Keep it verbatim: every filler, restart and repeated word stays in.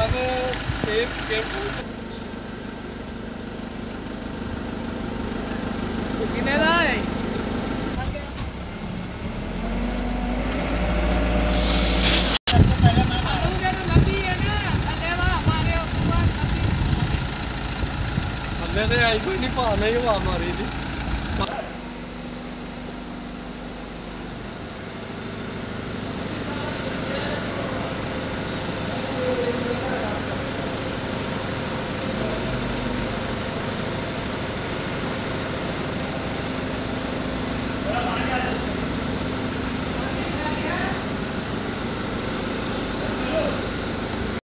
नाम safe cap किने दा है थल्ले ते आई कोई नहीं पा नहीं हवा मारी